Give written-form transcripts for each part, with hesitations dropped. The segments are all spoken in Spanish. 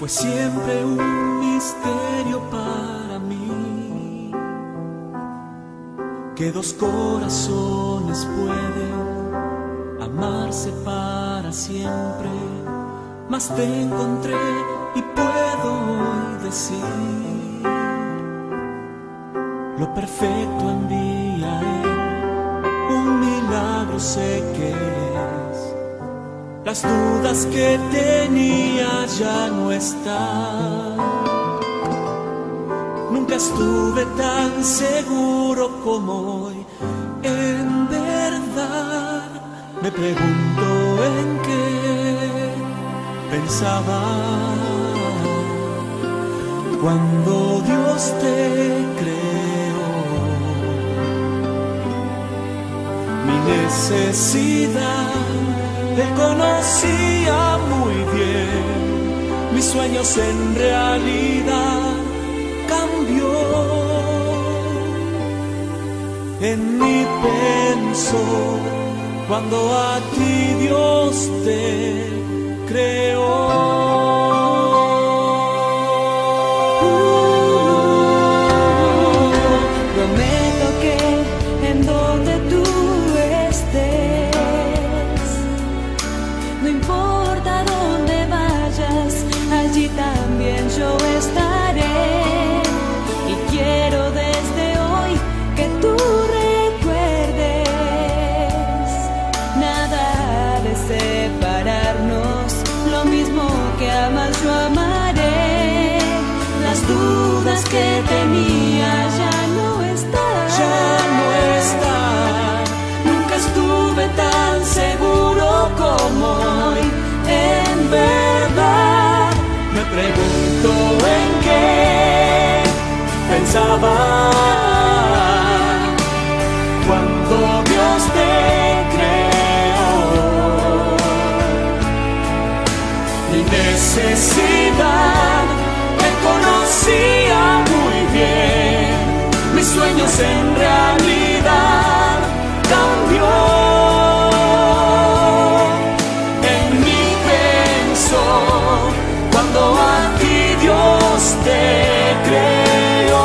fue siempre un misterio para mí, que dos corazones pueden amarse para siempre. Mas te encontré y puedo hoy decir: lo perfecto en día es un milagro, sé que es. Las dudas que tenía ya no están. Nunca estuve tan seguro como hoy. En verdad me pregunto en qué pensaba cuando Dios te creó. Mi necesidad Él conocía muy bien, mis sueños en realidad cambió. En mí pensó cuando a ti Dios te creó. Prometo que en donde tú estés, no importa dónde vayas, allí también yo estaré. Y quiero desde hoy que tú recuerdes, nada ha de separarnos, lo mismo que amas yo amaré. Las dudas que tenía ya no están. Ya no están. Nunca estuve tan seguro como hoy. En verdad me pregunto en qué pensaba cuando Dios te creó. Mi necesidad Él conocía muy bien, mis sueños en realidad cambió. En mí pensó cuando a ti Dios te creó.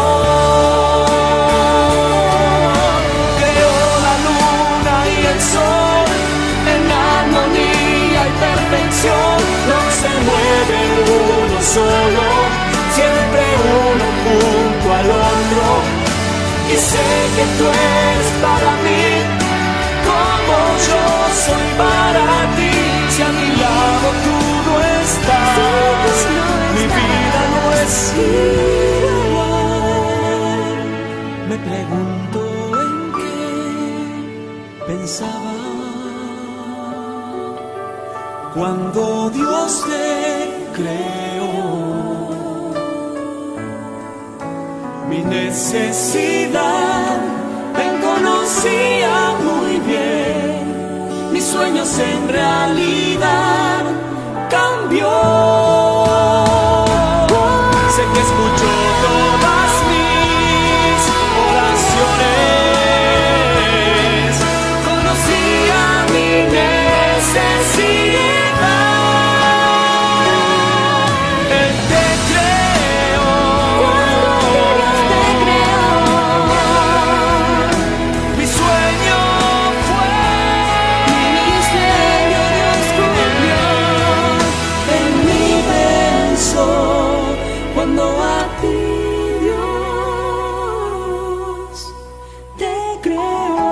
Creó la luna y el sol en armonía y perfección. No se mueve uno solo, siempre uno junto al otro. Y sé que tú eres para mí como yo soy para ti. Si a mi lado tú no estás, mi vida no es igual. Me pregunto en qué pensaba cuando Dios te creó. Mi necesidad Él conocía muy bien, mis sueños en realidad cambió. Sé que escuchó todas mis oraciones, conocía mi necesidad. Él te creó. Mi sueño Dios cumplió. En mí pensó cuando a ti Dios te creó.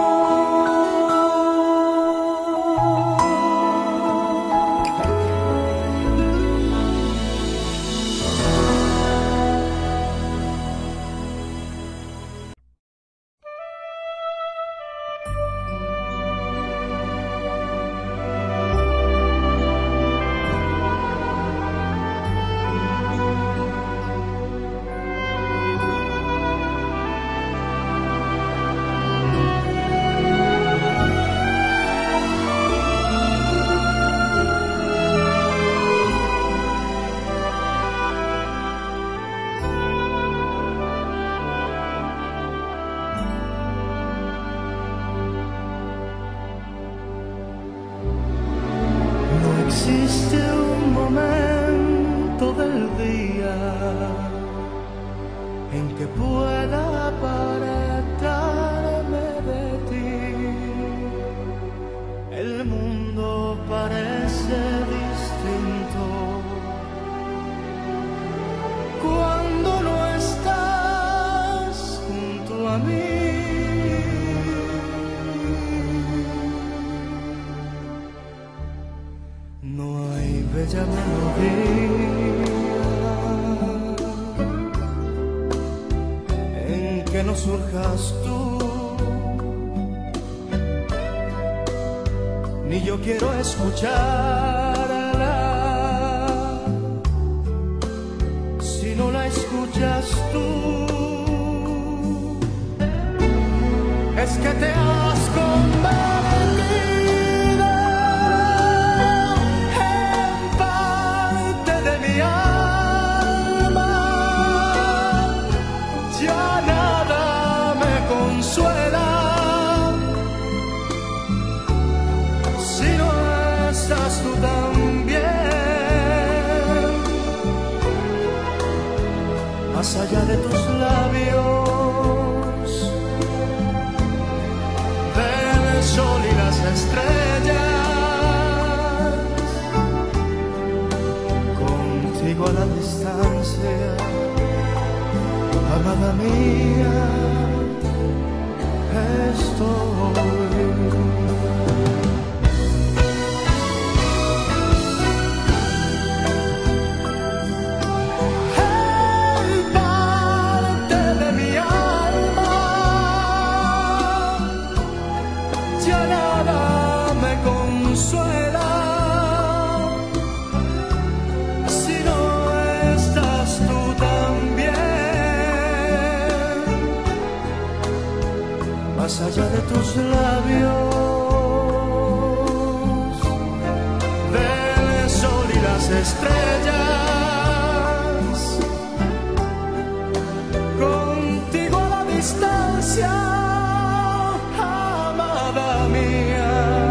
existe un momento momento del día en que pueda apartarme de ti. El mundo parece distinto cuando no estás junto a mí. No hay bella melodía en que no surjas tú, ni yo quiero escucharla si no la escuchas tú. Es que te has convertido en parte de mi alma. Ya nada me consuela si no estás tú también. Más allá de tus labios, del sol y las estrellas, contigo a la distancia, amada mía, estoy. Más allá de tus labios, del sol y las estrellas, contigo a la distancia, amada mía,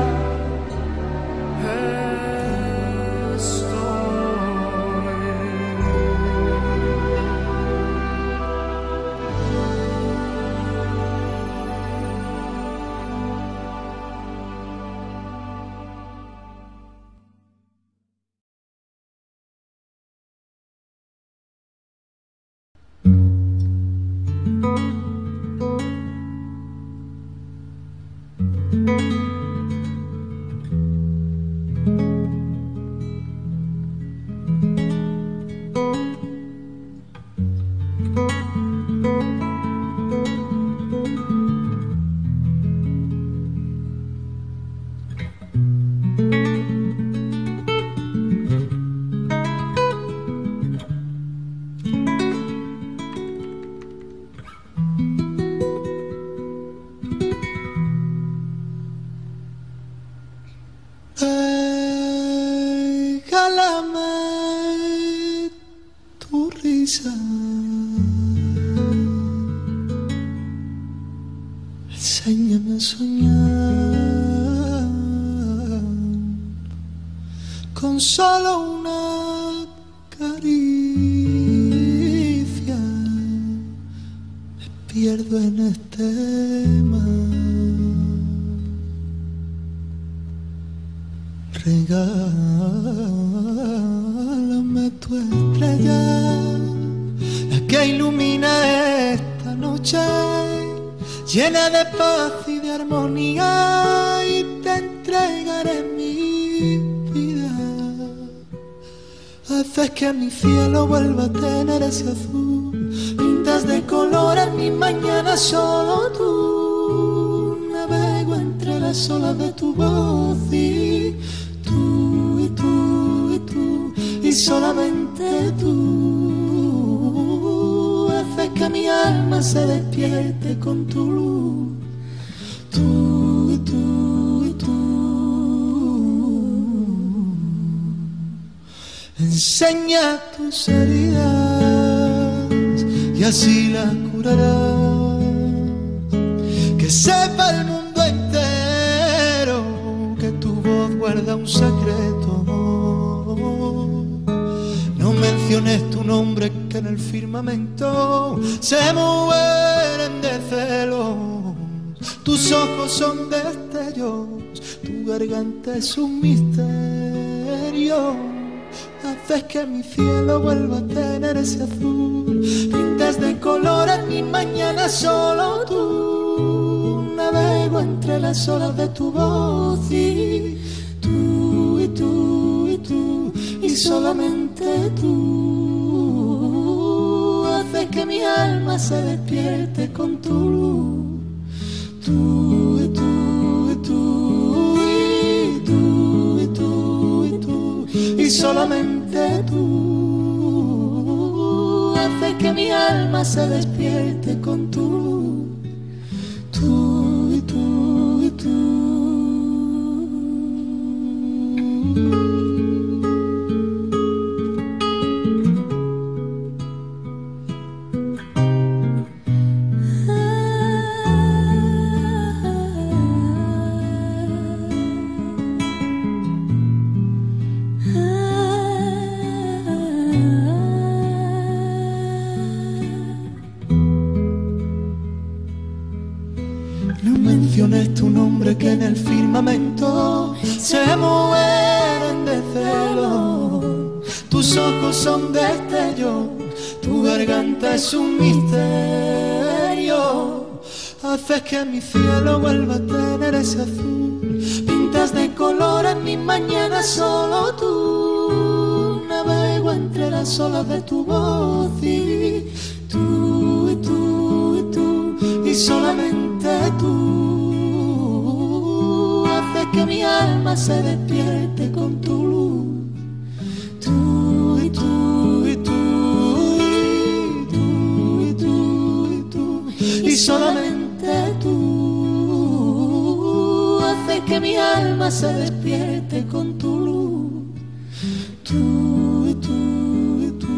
enséñame a soñar con solo una caricia. Me pierdo en este mar. Regálame tu estrella, la que ilumina esta noche, llena de paz y de armonía, y te entregaré mi vida. Haces que mi cielo vuelva a tener ese azul, pintas de color en mi mañana solo tú. Navego entre las olas de tu voz y tú, y tú, y tú, y solamente tú. Que mi alma se despierte con tu luz, tú y tú y tú. Enseña tus heridas y así las curarás. Que sepa el mundo entero que tu voz guarda un secreto. No me menciones tu nombre que en el firmamento se mueren de celos. Tus ojos son destellos, tu garganta es un misterio. Haces que mi cielo vuelva a tener ese azul. Pintas de colores mi mañana solo tú. Navego entre las olas de tu voz y tú, y tú, y tú, y solamente tú. Haces que mi alma se despierte con tu luz. Tú, y tú, y tú, y tú, y tú, y tú, y solamente tú. Haces que mi alma se despierte con tu luz. Tú, y tú, y tú. Tu nombre que en el firmamento se mueren de celo. Tus ojos son destellos, tu garganta es un misterio. Haces que mi cielo vuelva a tener ese azul. Pintas de color en mis mañanas solo tú. Navego entre las olas de tu voz y tú, y tú, y tú, y solamente tú. Que mi alma se despierte con tu luz. Tú, y tú, y tú, y tú, y tú, y tú, y solamente tú. Haces que mi alma se despierte con tu luz. Tú, y tú, y tú.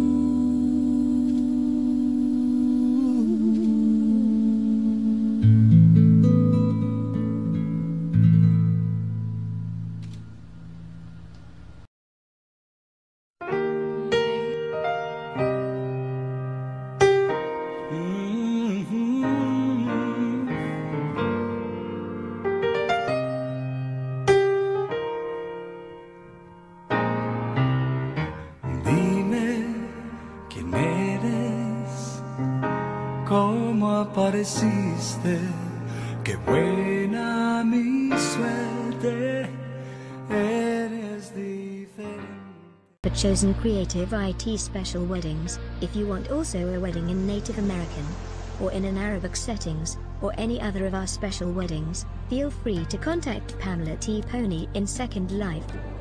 Apareciste, qué buena mi suerte, eres diferente. For Chosen Creative IT Special Weddings, if you want also a wedding in Native American, or in an Arabic settings, or any other of our special weddings, feel free to contact Pamela T. Pony in Second Life.